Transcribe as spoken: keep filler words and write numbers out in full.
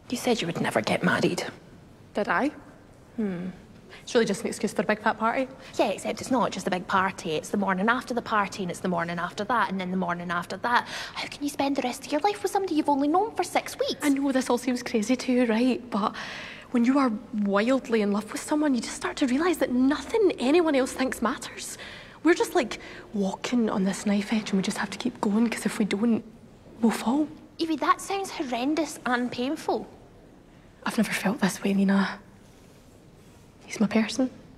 You said you would never get married. Did I? Hmm. It's really just an excuse for a big fat party. Yeah, except it's not just a big party. It's the morning after the party, and it's the morning after that, and then the morning after that. How can you spend the rest of your life with somebody you've only known for six weeks? I know this all seems crazy to you, right? But when you are wildly in love with someone, you just start to realise that nothing anyone else thinks matters. We're just like walking on this knife edge, and we just have to keep going, because if we don't, we'll fall. Evie, that sounds horrendous and painful. I've never felt this way, Nina. He's my person.